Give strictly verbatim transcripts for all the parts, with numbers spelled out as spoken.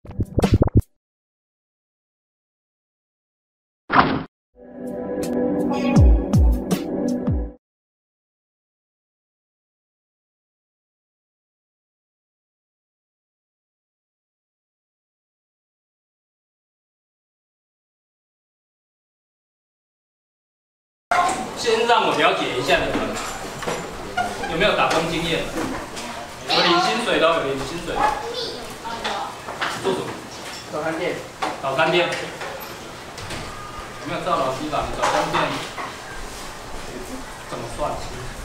先让我了解一下你们有没有打工经验？有领薪水的，有领薪水的。做什么？ 早餐店。 早餐店。有没有照老师吧？你早餐店怎么算？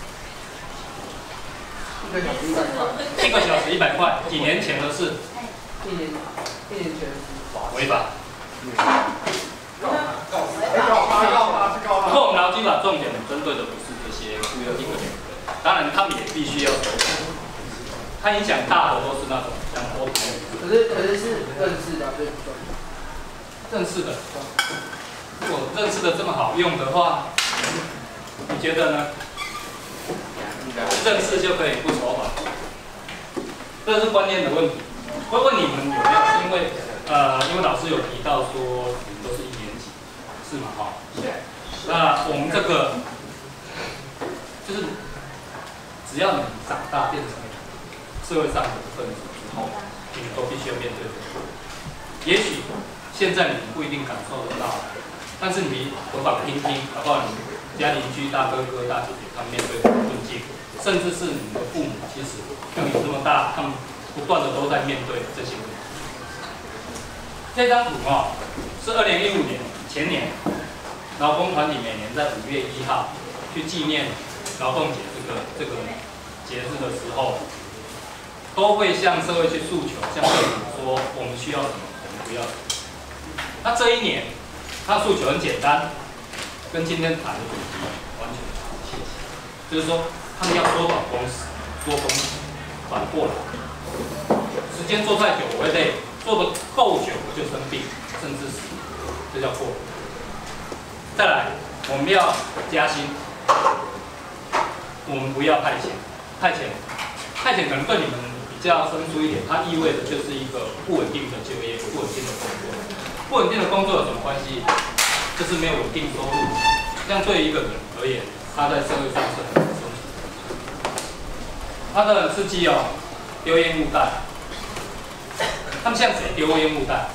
一个小时一百块。 一个小时一百块，几年前的事？ 一年一年前。 违法。 告告他告他是告他。 不过我们劳基法重点针对的不是这些一个两个，当然他们也必须要守法。它影响大的都是那种像脱牌。 可是可是是认识的，对不对？ 认识的。如果认识的这么好用的话，你觉得呢？认识就可以不守法，这是观念的问题。会问你们有没有？是因为呃，因为老师有提到说你们都是一年级，是吗？哈。那我们这个就是只要你长大变成社会上的一份子之后，你们都必须要面对这个。也许现在你们不一定感受得到，但是你回访听听，搞不好你家邻居、大哥哥、大姐姐他们面对的困境，甚至是你的父母，其实像你这么大，他们不断的都在面对这些问题。这张图啊、哦，是二零一五年前年。劳工团体每年在五月一号去纪念劳动节这个这个节日的时候，都会向社会去诉求，向政府说我们需要什么，我们不要什么。那这一年，他诉求很简单，跟今天谈的主题完全不切合，就是说他们要缩短工时，缩工时，反过来，时间做太久我会累，做的够久我就生病，甚至死，这叫过。再来，我们要加薪，我们不要派遣，派遣，派遣可能对你们比较生疏一点，它意味着就是一个不稳定的就业，不稳定的工作。不稳定的工作有什么关系？就是没有稳定收入，这样对于一个人而言，他在社会上是很难生存。他的司机哦，丢烟雾弹，他们向谁丢烟雾弹？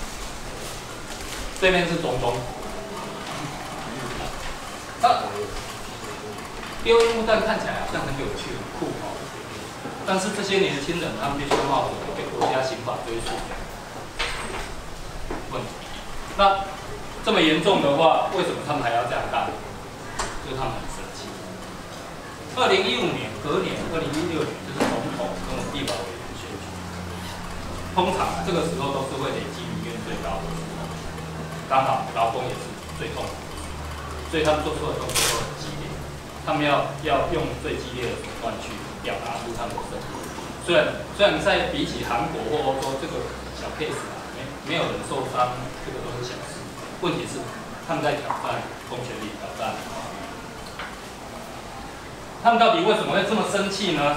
对面是中东。那丢烟雾弹看起来好像很有趣、很酷哦，但是这些年轻人他们必须要冒着被国家刑法追诉问题。那这么严重的话，为什么他们还要这样干？就是他们很生气。二零一五年隔年，二零一六年就是总统跟立法委员选举，通常这个时候都是会累积民怨最高的时候，刚好劳工也是最痛苦。所以他们做出的动作都很激烈，他们要要用最激烈的手段去表达出他们的胜利。虽然虽然在比起韩国或欧洲这个小 case 啊，没没有人受伤，这个都是小事。问题是他们在挑战公权力，挑战。他们到底为什么会这么生气呢？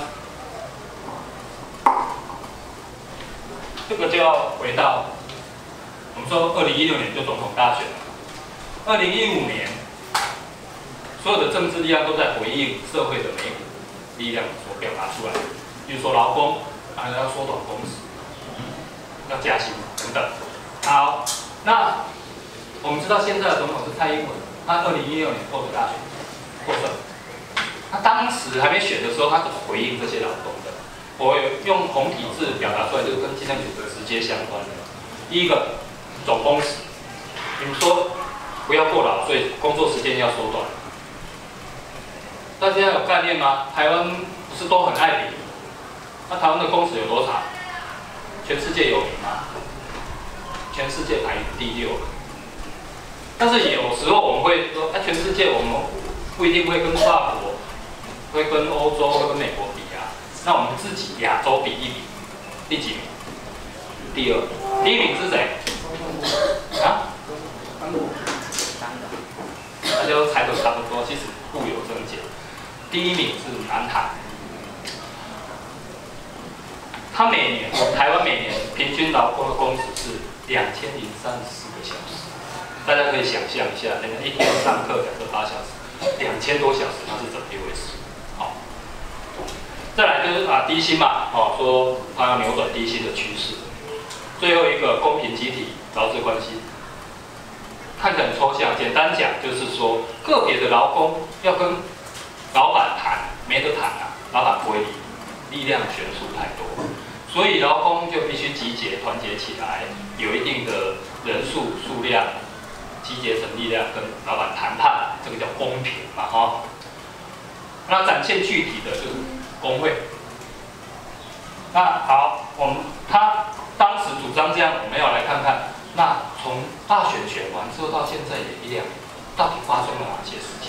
这个就要回到我们说，二零一六年就总统大选了，二零一五年。所有的政治力量都在回应社会的美好力量所表达出来的，比如说劳工，当然要缩短工时，要加薪等等。好，那我们知道现在的总统是蔡英文，他二零一六年获得大选获胜。他当时还没选的时候，他怎么回应这些劳工的？我用红体字表达出来，这个跟今天有直接相关的。第一个，总工时，你们说不要过劳，所以工作时间要缩短。大家有概念吗？台湾不是都很爱比？那台湾的工时有多长？全世界有名吗？全世界排第六。但是有时候我们会说，那、啊、全世界我们不一定会跟法国、会跟欧洲、会跟美国比啊。那我们自己亚洲比一比，第几名？第二。第一名是谁？啊？大家都猜得差不多，其实互有争解。第一名是南韩， 他每年台湾每年平均劳工的工时是两千零三十四个小时，大家可以想象一下，人家一天上课两个八小时，两千多小时，那是怎么一回事？好，再来就是啊低薪嘛，哦说他要扭转低薪的趋势。最后一个公平集体劳资关系，看起来很抽象，简单讲就是说个别的劳工要跟老板谈，没得谈啊，老板不会理，力量悬殊太多。所以劳工就必须集结、团结起来，有一定的人数数量，集结成力量跟老板谈判，这个叫公平嘛，哈。那展现具体的就是工会。那好，我们他当时主张这样，我们要来看看，那从大选选完之后到现在也一两年，到底发生了哪些事情？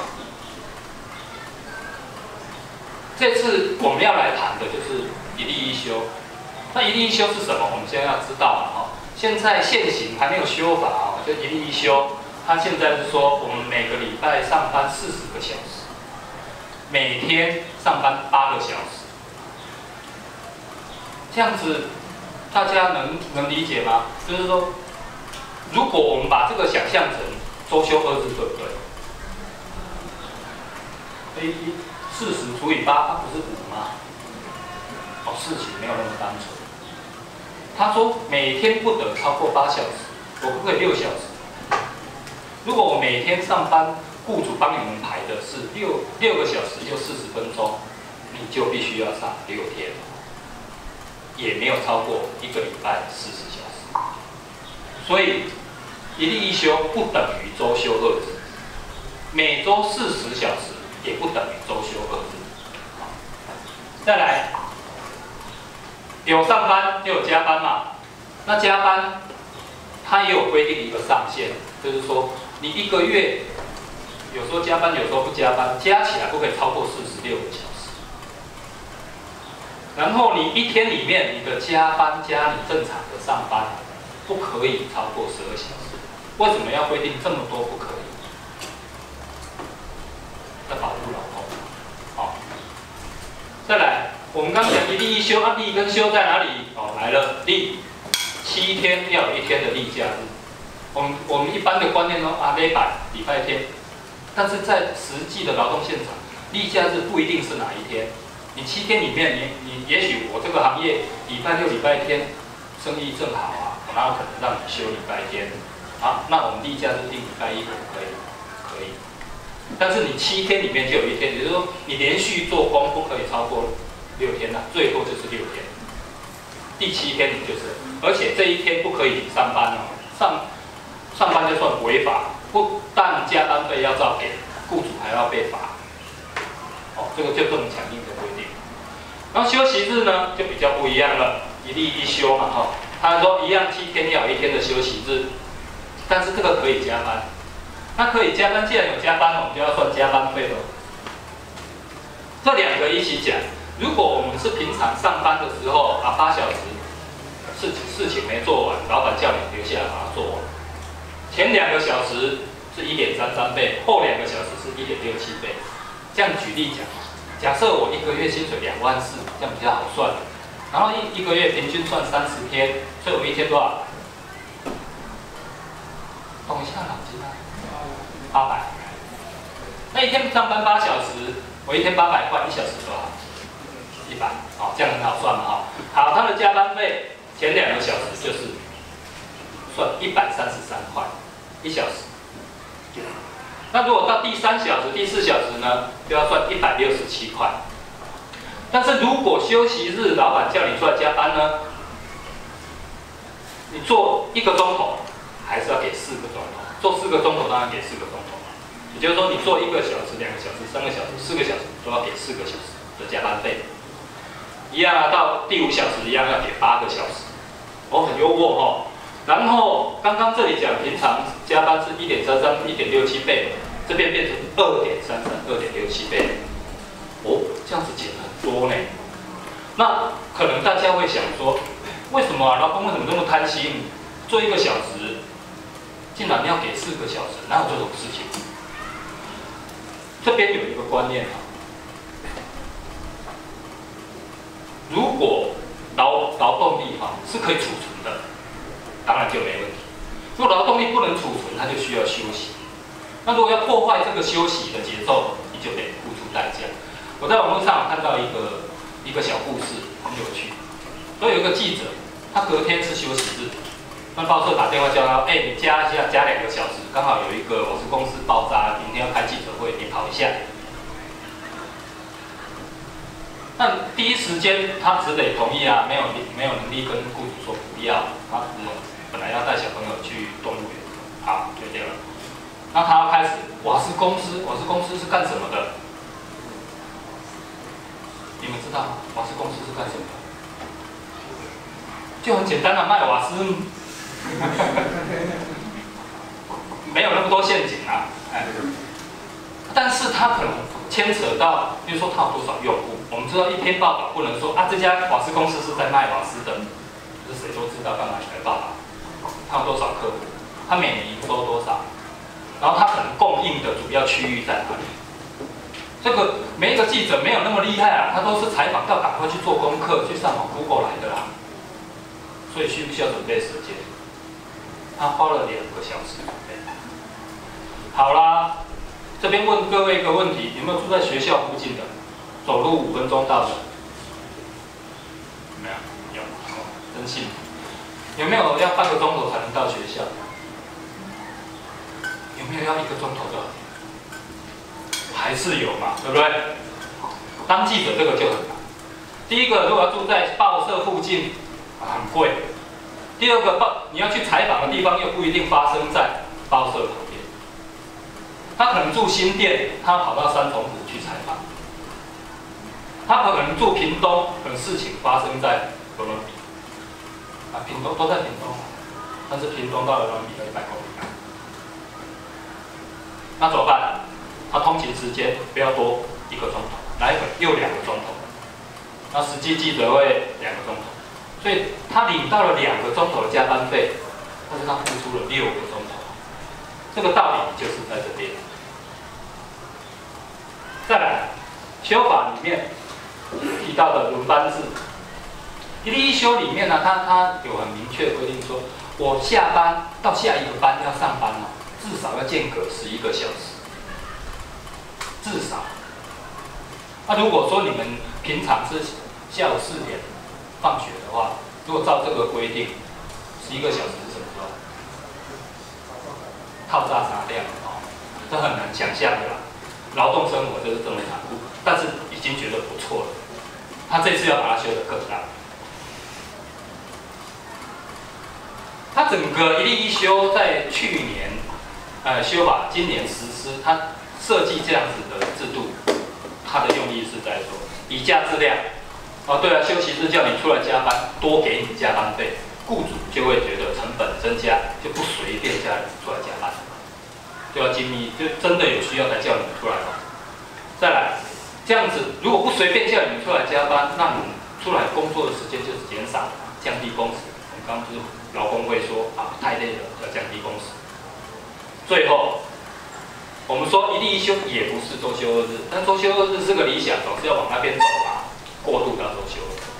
这次我们要来谈的就是一例一休。那一例一休是什么？我们现在要知道了哈。现在现行还没有修法哦，就一例一休。它现在是说，我们每个礼拜上班四十个小时，每天上班八个小时。这样子，大家能能理解吗？就是说，如果我们把这个想象成周休二日，对不对？A 一四十除以八，它不是五吗？哦，事情没有那么单纯。他说每天不得超过八小时，我不可以六小时。如果我每天上班，雇主帮你们排的是六六个小时又四十分钟，你就必须要上六天，也没有超过一个礼拜四十小时。所以一例一休不等于周休二日，每周四十小时也不等于周休二日。再来。有上班就有加班嘛，那加班它也有规定一个上限，就是说你一个月有时候加班，有时候不加班，加起来不可以超过四十六个小时。然后你一天里面你的加班加你正常的上班，不可以超过十二小时。为什么要规定这么多不可以？要保护劳工。好，再来。我们刚讲一例一休，啊，例跟休在哪里？哦，来了，例七天要有一天的例假日。我们我们一般的观念说啊，礼拜礼拜天，但是在实际的劳动现场，例假日不一定是哪一天。你七天里面，你你也许我这个行业礼拜六、礼拜天生意正好啊，我哪有可能让你休礼拜天？啊，那我们例假日定礼拜一可不可以？可以。但是你七天里面就有一天，也就是说你连续做工不可以超过六天了，最多就是六天。第七天你就是，而且这一天不可以上班哦，上上班就算违法，不但加班费要照给，雇主还要被罚。哦，这个就这么强硬的规定。然后休息日呢就比较不一样了，一例一休嘛，哈、哦，他说一样七天要有一天的休息日，但是这个可以加班。那可以加班，既然有加班，我们就要算加班费了。这两个一起讲。如果我们是平常上班的时候啊，八小时事事情没做完，老板叫你留下来把它做完，前两个小时是一点三三倍，后两个小时是一点六七倍。这样举例讲，假设我一个月薪水两万四，这样比较好算。然后一一个月平均算三十天，所以我一天多少？动一下脑筋啊，八百。那一天上班八小时，我一天八百块，一小时多少？一百，好，这样很好算嘛，哈。好，他的加班费前两个小时就是算一百三十三块一小时。那如果到第三小时、第四小时呢，就要算一百六十七块。但是如果休息日老板叫你出来加班呢，你做一个钟头还是要给四个钟头，做四个钟头当然给四个钟头，也就是说你做一个小时、两个小时、三个小时、四个小时都要给四个小时的加班费。一样啊，到第五小时一样要给八个小时，哦，很优渥哦。然后刚刚这里讲平常加班是一点三三、一点六七倍，这边变成二点三三、二点六七倍，哦，这样子减很多呢。那可能大家会想说，为什么啊？劳工为什么这么贪心？做一个小时，竟然要给四个小时，哪有这种事情？这边有一个观念啊。如果劳劳动力哈是可以储存的，当然就没问题。如果劳动力不能储存，它就需要休息。那如果要破坏这个休息的节奏，你就得付出代价。我在网络上看到一个一个小故事，很有趣。所以有一个记者，他隔天是休息日，那报社打电话叫他，哎、欸，你加一下，加两个小时，刚好有一个我是公司爆炸，明天要开记者会，你跑一下。但第一时间他只得同意啊，没有没有能力跟雇主说不要，他只本来要带小朋友去动物园，好就这样了。那他要开始，瓦斯公司，瓦斯公司是干什么的？你们知道吗？瓦斯公司是干什么的？就很简单的卖瓦斯，没有那么多陷阱啊，哎，但是他可能牵扯到，比如说他有多少用户，我们知道一篇报道不能说啊这家瓦斯公司是在卖瓦斯的，这谁都知道，干嘛你来报道？他有多少客户？他每年营收多少？然后他可能供应的主要区域在哪里？这个每一个记者没有那么厉害啊，他都是采访到赶快去做功课，去上网 Google 来的啦。所以需不需要准备时间？他花了两个小时准备。好啦，这边问各位一个问题：有没有住在学校附近的？走路五分钟到的？没有，有，真幸福。有没有要半个钟头才能到学校？有没有要一个钟头的？还是有嘛，对不对？当记者这个就很难。第一个，如果要住在报社附近，啊、很贵。第二个，报你要去采访的地方又不一定发生在报社旁边。他可能住新店，他跑到三重埔去采访。他可能住屏东，可能事情发生在哥伦比亚。啊，屏东都在屏东，但是屏东到哥伦比亚一百公里。那怎么办？他通勤时间不要多一个钟头，来回又两个钟头，那实际记者会两个钟头，所以他领到了两个钟头的加班费，但是他付出了六个钟头，这个道理就是在这边。再来，修法里面提到的轮班制，一例一休里面呢，它它有很明确的规定说，我下班到下一个班要上班了，至少要间隔十一个小时。至少，那、啊、如果说你们平常是下午四点放学的话，如果照这个规定，十一个小时是什么时候？套炸啥量哦，这很难想象的啦。劳动生活就是这么残酷，但是已经觉得不错了。他这次要把它修得更大。他整个一例一休在去年呃修法，今年实施，它设计这样子的制度，它的用意是在说以价质量。哦，对啊，休息日叫你出来加班，多给你加班费，雇主就会觉得成本增加，就不随便叫你出来加班，就要精密，就真的有需要才叫你出来嘛。再来，这样子如果不随便叫你出来加班，那你出来工作的时间就是减少，降低工时。我们刚刚不是劳工会说啊，太累了，要降低工时。最后。我们说一例一休也不是周休二日，但周休二日是个理想，总是要往那边走嘛，过渡到周休。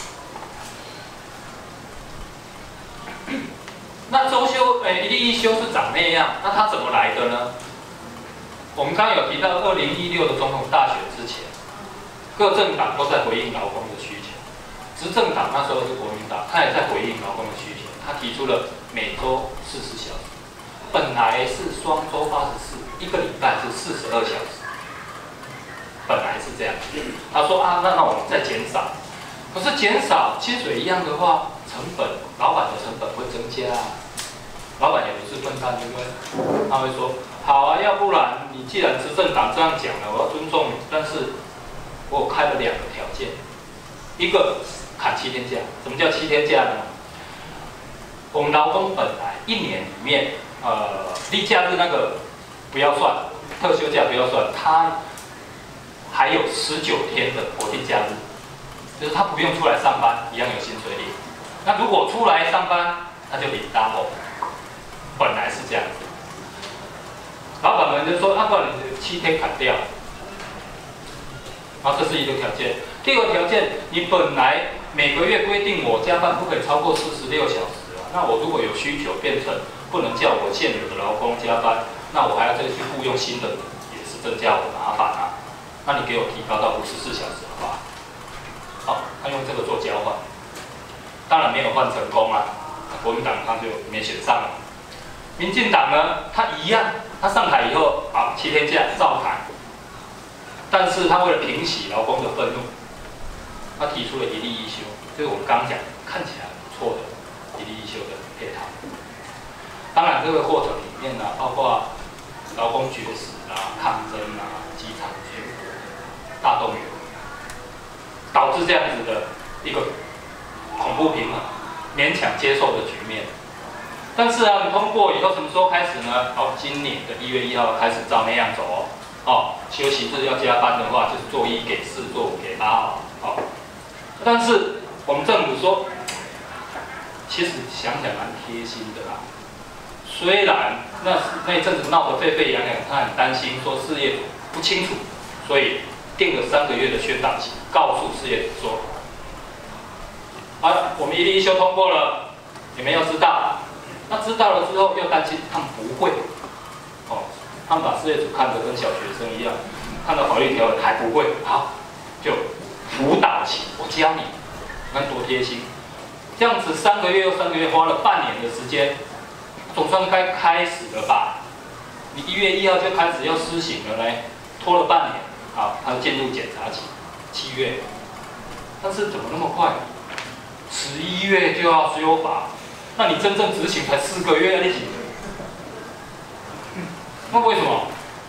那周休，诶、欸，一例一休是长那样，那它怎么来的呢？我们刚刚有提到，二零一六的总统大选之前，各政党都在回应劳工的需求。执政党那时候是国民党，他也在回应劳工的需求，他提出了每周四十小时，本来是双周八十四。一个礼拜是四十二小时，本来是这样。他说啊，那那我们再减少，可是减少薪水一样的话，成本老板的成本会增加啊。老板也不是笨蛋，对不对？他会说好啊，要不然你既然执政党这样讲了，我要尊重你，但是我开了两个条件，一个砍七天假。什么叫七天假呢？我们劳工本来一年里面，呃，例假日那个。不要算，特休假不要算，他还有十九天的国定假日，就是他不用出来上班，一样有薪水领。那如果出来上班，他就领 double， 本来是这样子。老板们就说，啊，不然你七天砍掉，然后这是一个条件。第二个条件，你本来每个月规定我加班不可以超过四十六小时啊。那我如果有需求变成不能叫我现有的劳工加班，那我还要再去雇佣新的人，也是增加我的麻烦啊。那你给我提高到五十四小时好不好？好，他用这个做交换，当然没有换成功啊。国民党他就没选上了。民进党呢，他一样，他上台以后，好，七天假照谈，但是他为了平息劳工的愤怒，他提出了一例一休，就是我们刚刚讲看起来不错的一例一休的配套。当然，这个过程里面呢，包括劳工绝食啊、抗争啊、机场全国大动员，导致这样子的一个恐怖平衡、勉强接受的局面。但是啊，你通过以后什么时候开始呢？哦，今年的一月一号开始照那样走哦。哦，休息日要加班的话，就是做一给四，做五给八哦。哦，但是我们政府说，其实想想蛮贴心的啦。虽然那那一阵子闹得沸沸扬扬，他很担心说事业主不清楚，所以定了三个月的宣导期，告诉事业主说，啊，我们一例一休通过了，你们要知道。那知道了之后，又担心他们不会，哦，他们把事业主看得跟小学生一样，看到法律条文还不会，好，就辅导期，我教你，你看多贴心。这样子三个月又三个月，花了半年的时间，总算该开始了吧？你一月一号就开始要施行了嘞，拖了半年，好，他进入检查期，七月，但是怎么那么快？十一月就要修法。那你真正执行才四个月，你几？那为什么？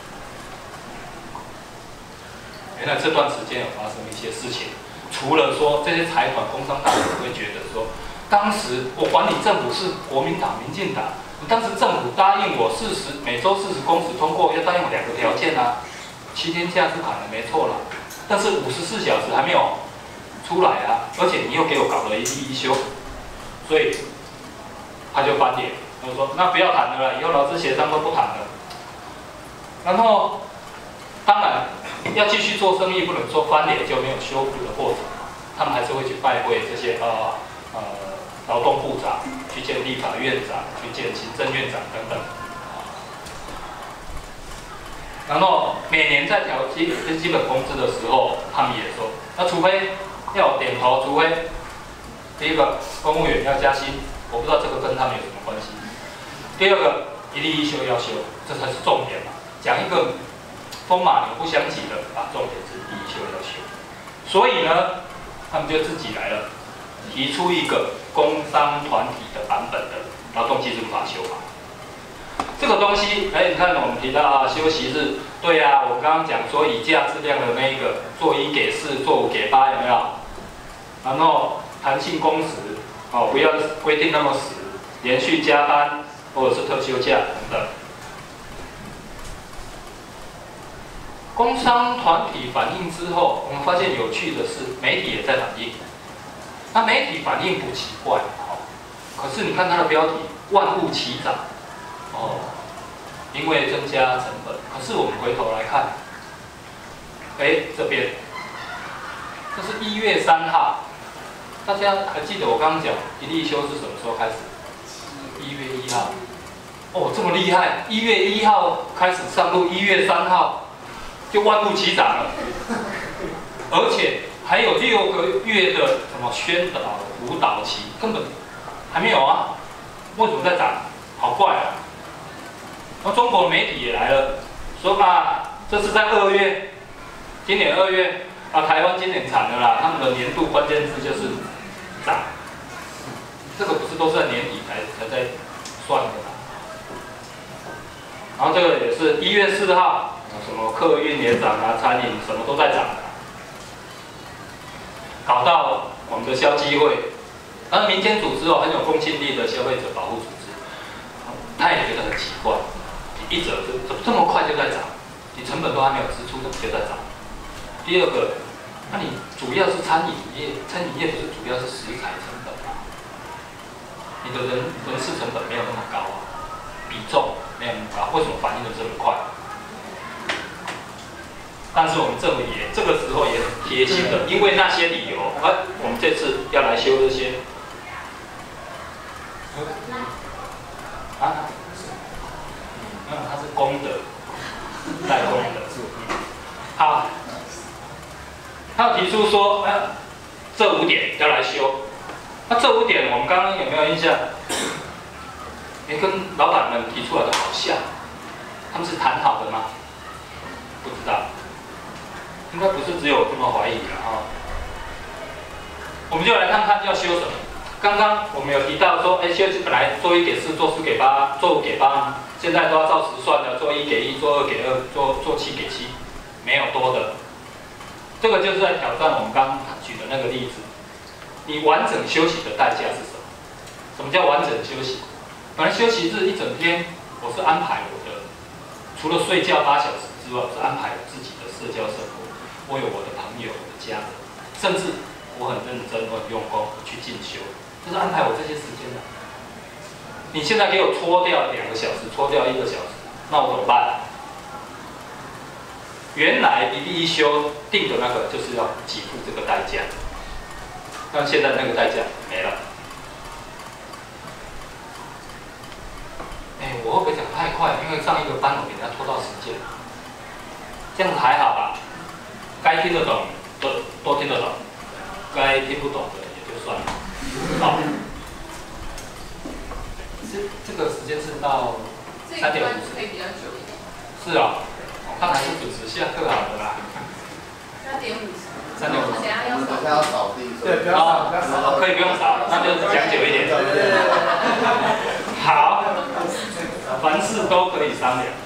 原来这段时间有发生一些事情，除了说这些财团、工商大众会觉得说，当时我管理政府是国民党、民进党，你当时政府答应我四十每周四十公尺通过，要答应我两个条件啊，七天假是喊的没错啦，但是五十四小时还没有出来啊，而且你又给我搞了一例一休，所以。他就翻脸，他就说：“那不要谈了啦，以后劳资协商都不谈了。”然后，当然要继续做生意，不能说翻脸就没有修复的过程，他们还是会去拜会这些呃呃劳动部长，去见立法院长，去见行政院长等等。然后每年在调基基本工资的时候，他们也说：“那除非要点头，除非第一个公务员要加薪。”我不知道这个跟他们有什么关系。第二个，一例一休要休，这才是重点嘛。讲一个风马牛不相及的，把重点是一例一休要休。所以呢，他们就自己来了，提出一个工商团体的版本的劳动基准法修法。这个东西，哎，你看我们提到啊，休息日，对呀、啊，我刚刚讲说以价质量的那一个，做一给四，做五给八，有没有？然后弹性工时。哦，不要规定那么死，连续加班或者是特休假等等。工商团体反映之后，我们发现有趣的是，媒体也在反映。那媒体反应不奇怪，哦，可是你看它的标题“万物齐涨”，哦，因为增加成本。可是我们回头来看，哎，这边，这是一月三号。大家还记得我刚刚讲一例一休是什么时候开始？一月一号。哦，这么厉害！一月一号开始上路，一月三号就万物齐涨了，而且还有六个月的什么宣导辅导期，根本还没有啊！为什么在涨？好怪啊！那中国媒体也来了，说啊，这是在二月，今年二月啊，台湾今年惨了啦，他们的年度关键字就是。涨，这个不是都是在年底才才在算的嘛？然后这个也是一月四号，什么客运也涨啊，餐饮什么都在涨，搞到我们的消基会，而民间组织哦很有公信力的消费者保护组织，他也觉得很奇怪，一者就怎么这么快就在涨？你成本都还没有支出，怎么就在涨？第二个。那你主要是餐饮业，餐饮业不是主要是食材成本吗？你的人人事成本没有那么高啊，比重没有那么高，为什么反应的这么快？但是我们政府也这个时候也很贴心的，因为那些理由，哎，我们这次要来修这些。啊？没有，它是功德，带功德。好，他有提出说，哎，这五点要来修。那这五点我们刚刚有没有印象？哎，跟老板们提出来的好像，他们是谈好的吗？不知道，应该不是只有这么怀疑了啊。我们就来看看要修什么。刚刚我们有提到说，哎，修本来做一给四，做四给八，做五给八，现在都要照实算的，做一给一，做二给二，做做七给七，没有多的。这个就是在挑战我们刚刚举的那个例子。你完整休息的代价是什么？什么叫完整休息？本来休息日一整天，我是安排我的，除了睡觉八小时之外，我是安排我自己的社交生活。我有我的朋友，我的家人，甚至我很认真，我很用功去进修，就是安排我这些时间的。你现在给我搓掉两个小时，搓掉一个小时，那我怎么办？原来一例一休定的那个就是要给付这个代价，但现在那个代价没了。哎，我会不会讲太快？因为上一个班我给人家拖到时间，这样子还好吧？该听得懂都都听得懂，该听不懂的也就算了。好，这这个时间是到三点五十，可以比较久一点。是啊、哦，我看还是准时下课好的啦。 三点五十。 三点五十。 等下要扫地。 对，不要扫，不要扫。 可以不用扫，那就讲久一点。好，凡事都可以商量。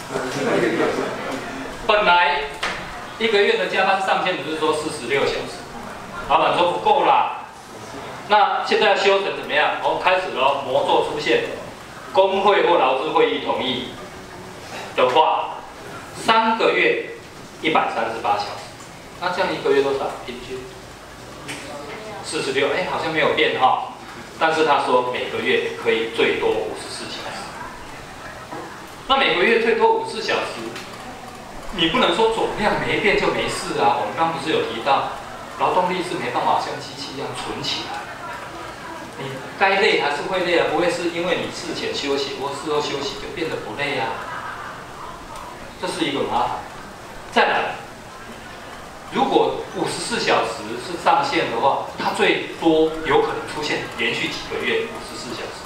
本来一个月的加班上限不是说四十六小时，老板说不够啦。那现在要修成怎么样？哦，开始了，魔咒出现，工会或劳资会议同意的话，三个月一百三十八小时，那这样一个月多少？平均四十六，哎，好像没有变哈、哦。但是他说每个月可以最多五十四小时，那每个月最多五十四小时，你不能说总量没变就没事啊。我们刚不是有提到，劳动力是没办法像机器一样存起来，你该累还是会累啊，不会是因为你事前休息或事后休息就变得不累啊，这是一个麻烦。再来，如果五十四小时是上限的话，它最多有可能出现连续几个月五十四小时，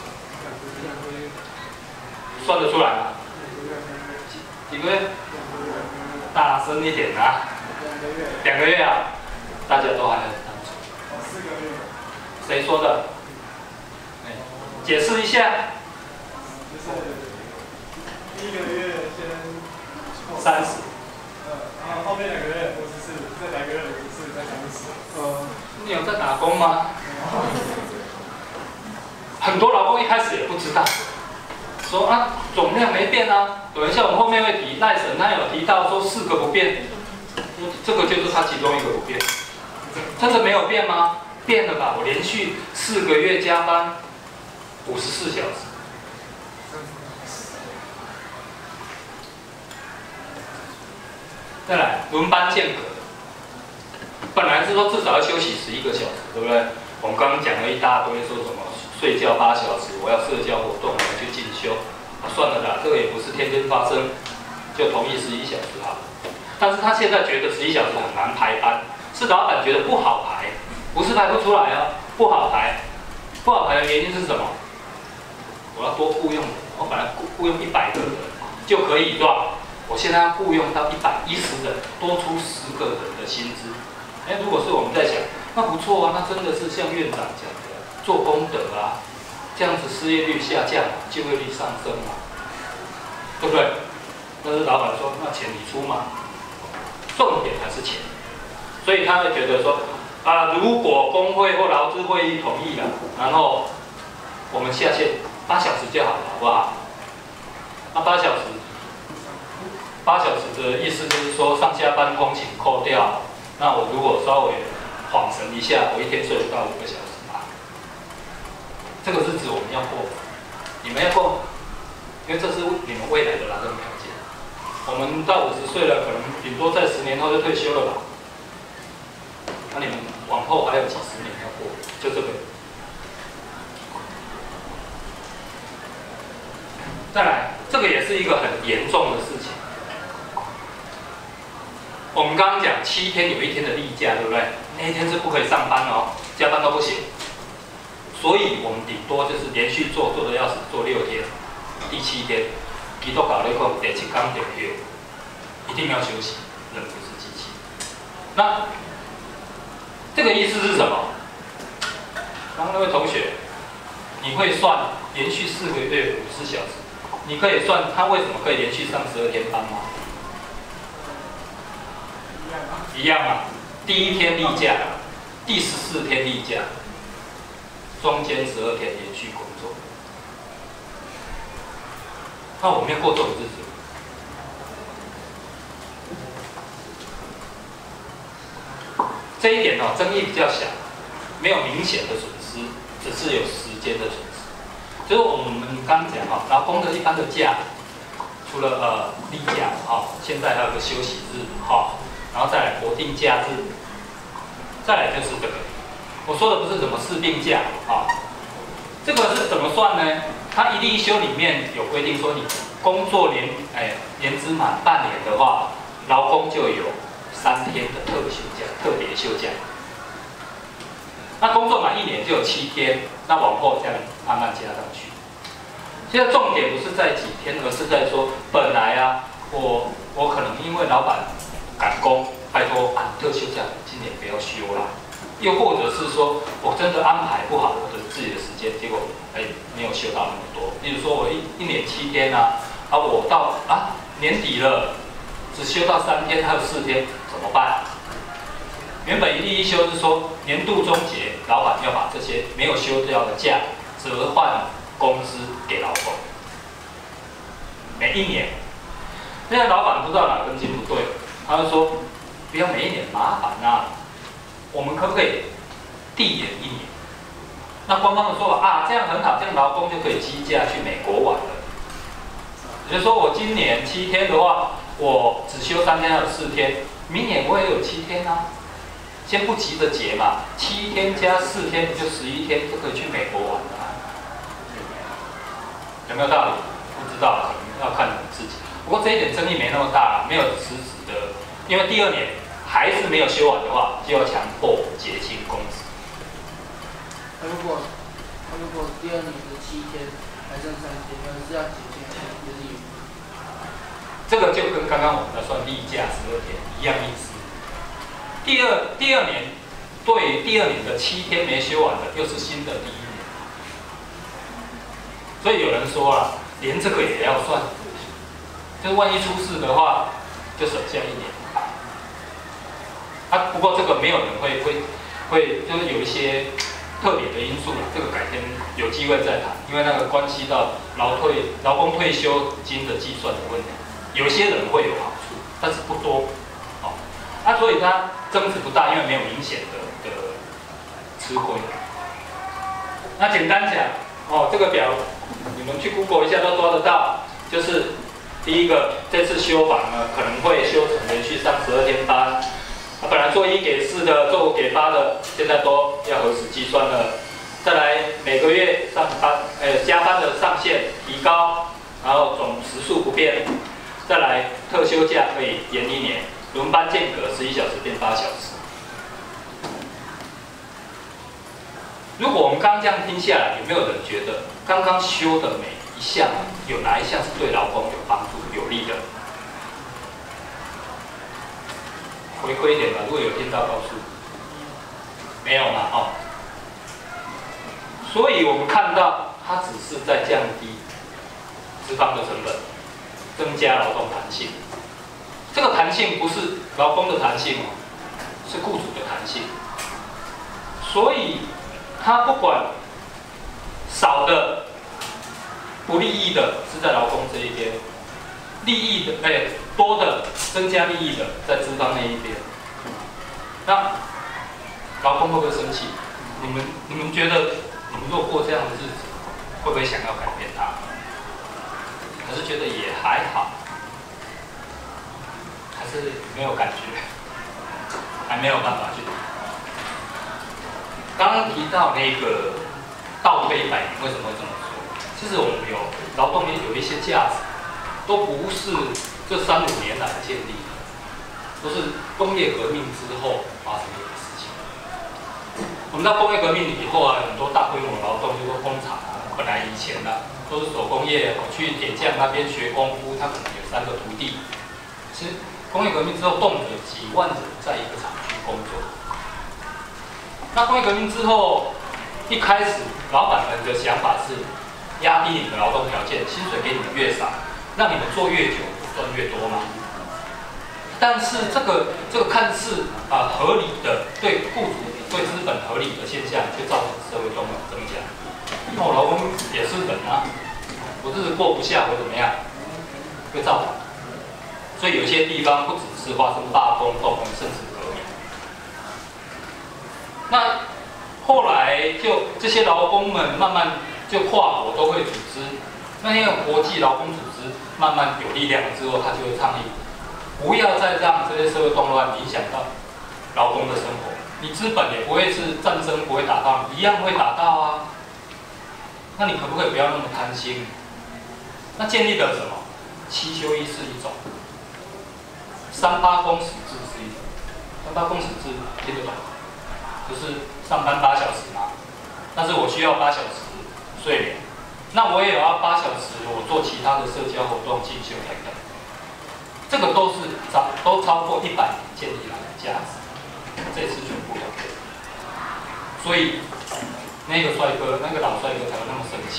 算得出来吗？几几个月？大声一点啊！两个月啊，大家都还很单纯。 四个月。 谁说的？哎，解释一下。 就是第一个月先三十。 呃，然后后面两个月五十四，再两个月五十四，再三十。呃， 你有在打工吗？很多劳工一开始也不知道，说啊总量没变啊。等一下我们后面会提赖神，他有提到说四个不变，这个就是他其中一个不变。真的没有变吗？变了吧！我连续四个月加班五十四小时。再来轮班间隔，本来是说至少要休息十一个小时，对不对？我们刚刚讲了一大堆，说什么睡觉八小时，我要社交活动，我要去进修。啊、算了啦，这个也不是天天发生，就同意十一小时好了。但是他现在觉得十一小时很难排班，是老板觉得不好排，不是排不出来啊，不好排。不好排的原因是什么？我要多雇佣人，我本来雇雇佣一百个人就可以赚。我现在要雇佣到一百一十人，多出十个人的薪资。哎，如果是我们在想，那不错啊，那真的是像院长讲的，做功德啊，这样子失业率下降，就业率上升嘛，对不对？但是老板说，那钱你出嘛，重点还是钱，所以他会觉得说，啊，如果工会或劳资会议同意了，然后我们下线八小时就好了，好不好？那八小时。八小时的意思就是说，上下班通勤扣掉，那我如果稍微晃神一下，我一天睡不到五个小时吧。这个日子我们要过，你们要过，因为这是你们未来的劳动条件。我们到五十岁了，可能顶多在十年后就退休了吧。 那你们往后还有几十年要过，就这个。再来，这个也是一个很严重的事情。我们刚刚讲七天有一天的例假，对不对？那一天是不可以上班哦，加班都不行。所以我们顶多就是连续做，做的要死，做六天，第七天，基督教你讲第七天就休，一定要休息，人不是机器。那这个意思是什么？刚刚那位同学，你会算连续四个月五十小时，你可以算他为什么可以连续上十二天班吗？一样啊，第一天例假，第十四天例假，中间十二天连续工作。那我们要过这种日子。这一点哦，争议比较小，没有明显的损失，只是有时间的损失。就是我们刚刚讲哈，劳工的一般的假，除了呃例假哈，现在还有个休息日哈。然后再来国定假日，再来就是这个，我说的不是什么事病假啊，这个是怎么算呢？它一例休里面有规定说，你工作年哎年资满半年的话，劳工就有三天的特休假、特别休假。那工作满一年就有七天，那往后这样慢慢加上去。现在重点不是在几天，而是在说本来啊，我我可能因为老板赶工，拜托啊，特休假今年不要休啦。又或者是说我真的安排不好我的自己的时间，结果哎没有休到那么多。例如说我一一年七天啊，啊我到啊年底了，只休到三天，还有四天怎么办？原本一例一休是说年度终结，老板要把这些没有休掉的假折换工资给劳工，每一年。现在老板不知道哪根筋不对。他就说，不要每一年麻烦啊，我们可不可以递延一年？那官方的说法啊，这样很好，这样劳工就可以积假去美国玩了。也就是说，我今年七天的话，我只休三天还有四天，明年我也有七天啊。先不急着结嘛，七天加四天不就十一天就可以去美国玩了啊？有没有道理？不知道，可能要看你们自己。不过这一点争议没那么大，没有实质的，因为第二年还是没有修完的话，就要强迫结清工资。 那如果那如果第二年的七天还剩三天，那是要结清也是有。 这个就跟刚刚我们的算例假十二天一样意思。第二第二年对第二年的七天没修完的，又是新的第一年。所以有人说啊，连这个也要算。就是万一出事的话，就省下一年。啊，不过这个没有人会会会，就是有一些特别的因素了，这个改天有机会再谈，因为那个关系到劳退、劳工退休金的计算的问题。有些人会有好处，但是不多。哦，啊，所以它增值不大，因为没有明显的的吃亏。那简单讲，哦，这个表你们去 Google 一下都抓得到，就是。第一个，这次修法呢可能会修成连续上十二天班，啊，本来做一给四的，做五给八的，现在都要核实计算了。再来，每个月上班，呃，加班的上限提高，然后总时数不变。再来，特休假可以延一年，轮班间隔十一小时变八小时。如果我们刚刚这样听下来，有没有人觉得刚刚修的每一项有哪一项是对劳工有帮助、有利的？回馈一点吧，如果有听到告诉，没有嘛？哦，所以我们看到它只是在降低资方的成本，增加劳动弹性。这个弹性不是劳工的弹性哦，是雇主的弹性。所以它不管少的。不利益的是在劳工这一边，利益的哎、欸、多的增加利益的在资方那一边。那劳工会不会生气？你们你们觉得你们如果过这样的日子，会不会想要改变它？还是觉得也还好？还是没有感觉？还没有办法去刚刚提到那个倒推一百年，为什么会这么说？其实我们有劳动力有一些价值，都不是这三五年来建立的，都是工业革命之后发生的事情。我们到工业革命以后啊，很多大规模劳动，就是说工厂啊，本来以前呢、啊、都是手工业，我去铁匠那边学功夫，他可能有三个徒弟。其实工业革命之后，动辄几万人在一个厂区工作。那工业革命之后，一开始老板们的想法是压低你们的劳动条件，薪水给你们越少，让你们做越久，赚越多嘛。但是这个这个看似啊、呃、合理的对雇主对资本合理的现象，却造成社会动乱增加。那我劳工也是人啊，我日子过不下，我怎么样？会造反。所以有一些地方不只是发生罢工、斗争，甚至革命。那后来就这些劳工们慢慢就跨国都会组织，那些国际劳工组织慢慢有力量了之后，他就会倡议，不要再让这些社会动乱影响到劳工的生活。你资本也不会是战争不会打到，一样会打到啊。那你可不可以不要那么贪心？那建立了什么？七休一是一种。三八工时制是一种，三八工时制听得懂？就是上班八小时嘛，但是我需要八小时睡眠，那我也有要八小时，我做其他的社交活动、进修等等，这个都是超都超过一百年建立来的价值，这次全部了。所以那个帅哥，那个老帅哥才会那么生气。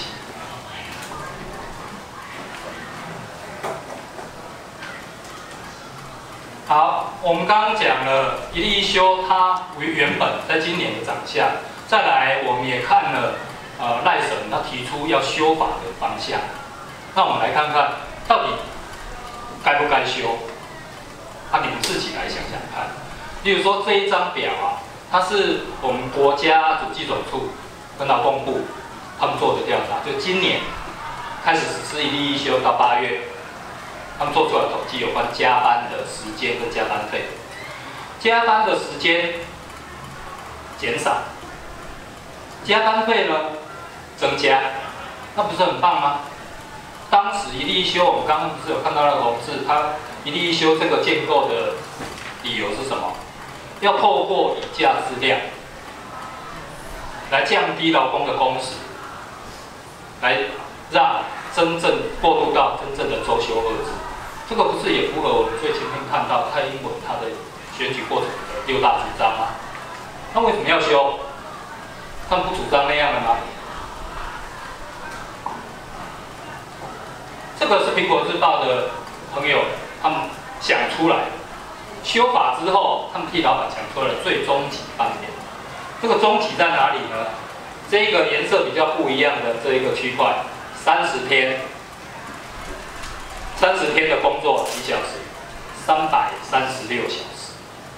好，我们刚刚讲了一例一休，它为原本在今年的长相。再来，我们也看了呃赖神他提出要修法的方向。那我们来看看到底该不该修？啊，你们自己来想想看。例如说这一张表啊，它是我们国家主计总处跟劳动部他们做的调查，就今年开始实施一例一休到八月。他们做出来的统计有关加班的时间跟加班费，加班的时间减少，加班费呢增加，那不是很棒吗？当时一例一休，我们刚刚不是有看到那个同志，他一例一休这个建构的理由是什么？要透过以价质量来降低劳工的工时，来让真正过渡到真正的周休二日。这个不是也符合我们最前面看到蔡英文他的选举过程的六大主张吗？那为什么要修？他们不主张那样的吗？这个是苹果日报的朋友他们想出来的。修法之后，他们替老板想出了最终极版本。这个终极在哪里呢？这一个颜色比较不一样的这一个区块，三十天。三十天的工作几小时？三百三十六小时。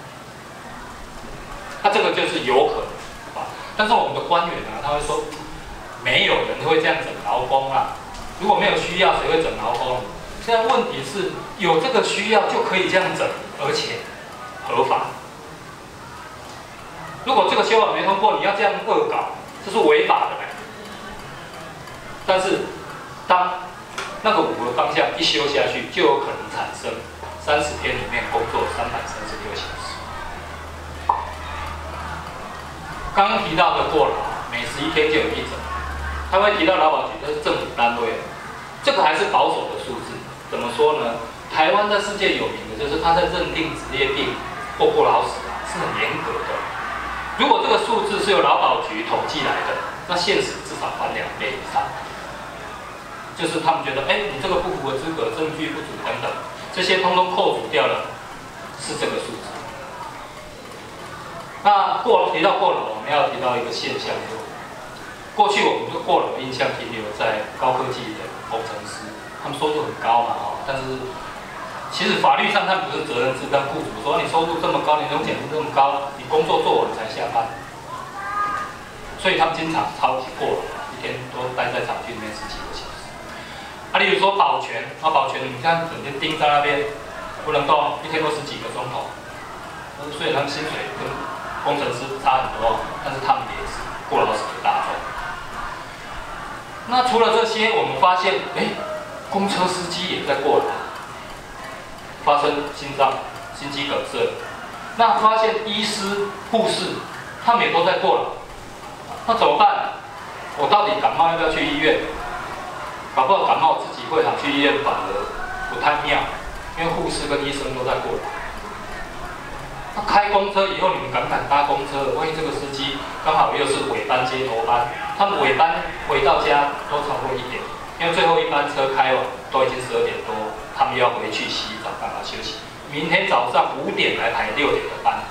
那这个就是有可能啊，但是我们的官员呢，他会说，没有人会这样整劳工啊。如果没有需要，谁会整劳工？现在问题是有这个需要就可以这样整，而且合法。如果这个修法没通过，你要这样恶搞，这是违法的嘞。但是当那个五个方向一修下去，就有可能产生三十天里面工作三百三十六小时。刚刚提到的过劳，每十一天就有一整，他会提到劳保局，这是政府单位，这个还是保守的数字。怎么说呢？台湾在世界有名的就是他在认定职业病或过劳死啊是很严格的。如果这个数字是由劳保局统计来的，那现实至少翻两倍以上。就是他们觉得，哎、欸，你这个不符合资格，证据不足等等，这些通通扣除掉了，是这个数字。那过提到过劳，我们要提到一个现象，就过去我们对过劳的印象停留在高科技的工程师，他们收入很高嘛，哈，但是其实法律上他们不是责任制，但雇主说你收入这么高，你农检金这么高，你工作做完才下班，所以他们经常超级过劳，一天都待在厂区里面十几个小时。啊，例如说保全，啊保全，你看整天盯在那边，不能动，一天都十几个钟头，所以他们薪水跟工程师差很多，但是他们也是过劳死的大众。那除了这些，我们发现，哎，公车司机也在过劳，发生心脏、心肌梗塞。那发现医师、护士，他们也都在过劳。那怎么办？我到底感冒要不要去医院？搞不好感冒自己会好，去医院反而不太妙，因为护士跟医生都在过劳。那开公车以后，你们敢不敢搭公车？万一这个司机刚好又是尾班接头班，他们尾班回到家都超过一点，因为最后一班车开完都已经十二点多，他们要回去洗澡干嘛休息。明天早上五点来排六点的班，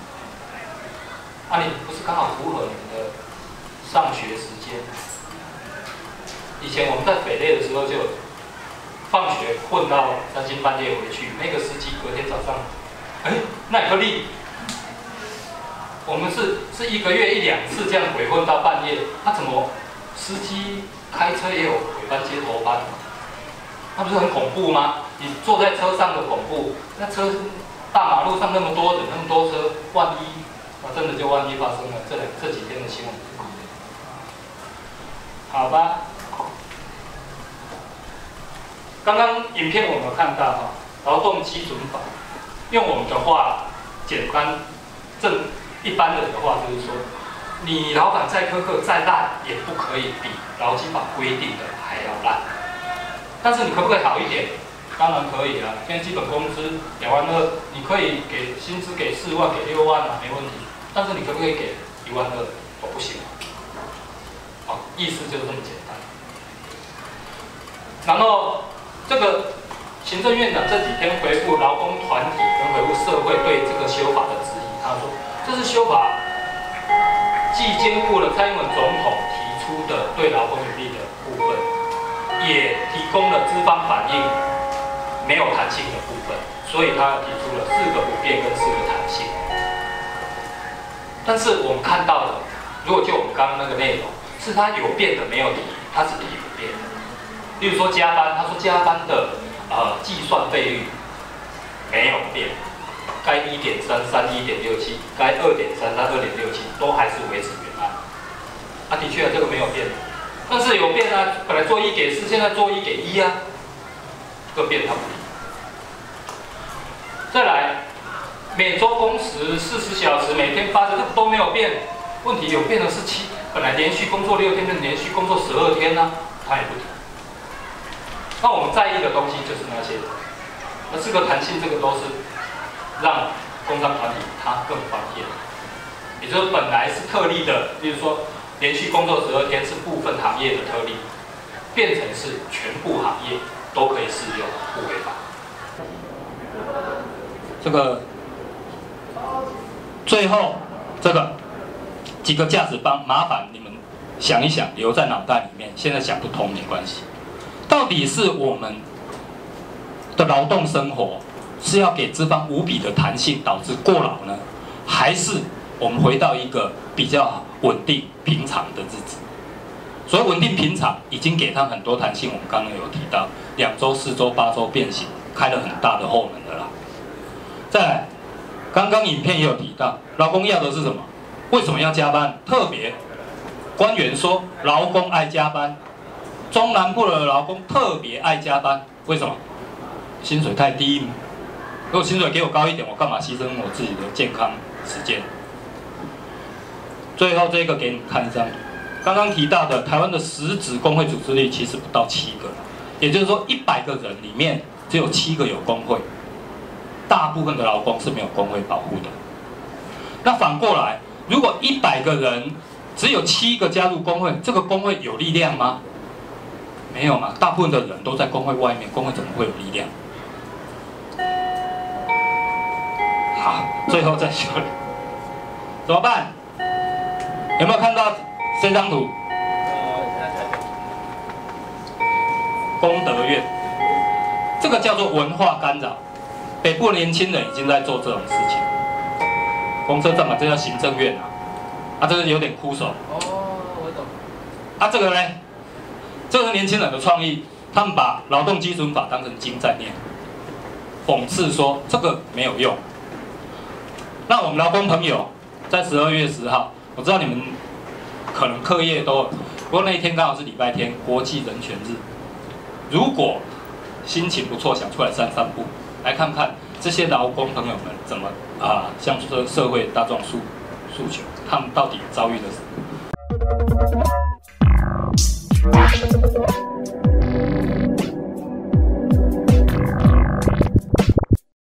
啊，你不是刚好符合你们的上学时间？以前我们在北类的时候就放学混到三更半夜回去，那个司机隔天早上，哎，那颗粒，我们是是一个月一两次这样鬼混到半夜，那、啊、怎么司机开车也有尾班接头班？那不是很恐怖吗？你坐在车上的恐怖，那车大马路上那么多人，那么多车，万一啊真的就万一发生了，这两这几天的新闻，好吧？刚刚影片我们有看到哈，劳动基准法，用我们的话简单正一般人的话就是说，你老板再苛刻再烂，也不可以比劳基法规定的还要烂。但是你可不可以好一点？当然可以啊。现在基本工资两万二，你可以给薪资给四万、给六万啊，没问题。但是你可不可以给一万二？哦，不行。好，意思就是这么简单。然后这个行政院长这几天回复劳工团体跟回复社会对这个修法的质疑，他说这是修法既兼顾了蔡英文总统提出的对劳工有利的部分。也提供了资方反映没有弹性的部分，所以他提出了四个不变跟四个弹性。但是我们看到的，如果就我们刚刚那个内容，是他有变的没有提，他只提不变的。例如说加班，他说加班的呃计算费率没有变，该一点三三一点六七，该二点三三二点六七都还是维持原案。啊，的确这个没有变。但是有变啊，本来做一给四，现在做一给一啊，这个变它不理。再来，每周工时四十小时，每天发的这个都没有变。问题有变的是七，本来连续工作六天，变连续工作十二天呢、啊，它也不提。那我们在意的东西就是那些，那这个弹性，这个都是让工商团体它更方便。也就是本来是特例的，比如说。连续工作十二天是部分行业的特例，变成是全部行业都可以适用，不违法。这个最后这个几个价值帮，麻烦你们想一想，留在脑袋里面。现在想不通没关系。到底是我们的劳动生活是要给资方无比的弹性，导致过劳呢，还是我们回到一个比较稳定平常的日子？所以稳定平常已经给他很多弹性，我们刚刚有提到两周、四周、八周变形，开了很大的后门的啦。再来，刚刚影片也有提到，劳工要的是什么？为什么要加班？特别官员说劳工爱加班，中南部的劳工特别爱加班，为什么？薪水太低。如果薪水给我高一点，我干嘛牺牲我自己的健康时间？最后这个给你们看一张，刚刚提到的台湾的实质工会组织率其实不到七个，也就是说一百个人里面只有七个有工会，大部分的劳工是没有工会保护的。那反过来，如果一百个人只有七个加入工会，这个工会有力量吗？没有嘛，大部分的人都在工会外面，工会怎么会有力量？好，最后再修理，怎么办？有没有看到这张图？功德院，这个叫做文化干扰。北部的年轻人已经在做这种事情。公车站嘛，这叫行政院啊，啊，这个有点枯手。 哦，我懂。 啊，这个呢，这个是年轻人的创意，他们把劳动基准法当成经在念，讽刺说这个没有用。那我们劳工朋友， 在十二月十号，我知道你们可能课业都，不过那一天刚好是礼拜天，国际人权日。如果心情不错，想出来散散步，来看看这些劳工朋友们怎么啊，向社社会大众诉诉求，他们到底遭遇了什么？